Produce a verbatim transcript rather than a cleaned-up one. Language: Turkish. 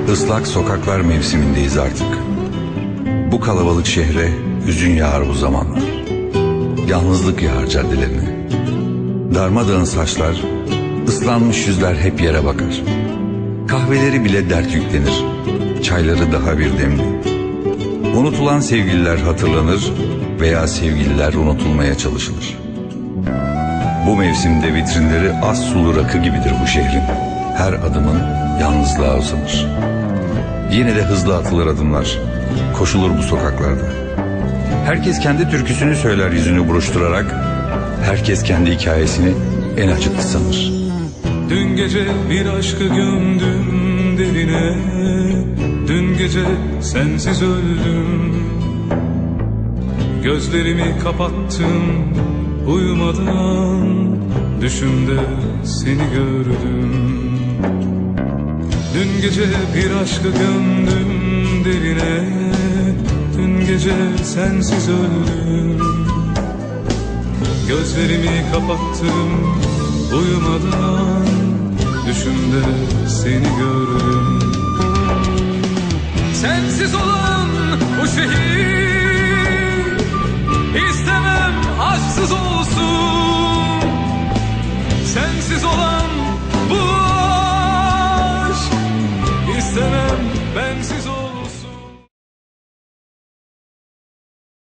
Islak sokaklar mevsimindeyiz artık. Bu kalabalık şehre hüzün yağar bu zamanlar. Yalnızlık yağar caddelerine. Darmadağın saçlar, ıslanmış yüzler hep yere bakar. Kahveleri bile dert yüklenir, çayları daha bir demli. Unutulan sevgililer hatırlanır veya sevgililer unutulmaya çalışılır. Bu mevsimde vitrinleri az sulu rakı gibidir bu şehrin. Her adımın yalnızlığa uzanır. Yine de hızlı atılır adımlar, koşulur bu sokaklarda. Herkes kendi türküsünü söyler yüzünü buruşturarak. Herkes kendi hikayesini en acıklı sanır. Dün gece bir aşkı gömdüm derine, dün gece sensiz öldüm. Gözlerimi kapattım uyumadan, düşümde seni gördüm. Dün gece bir aşkı gömdüm derine, dün gece sensiz öldüm. Gözlerimi kapattım uyumadan, düşümde seni gördüm. Sensiz olan bu şehir istemem aşksız olsun.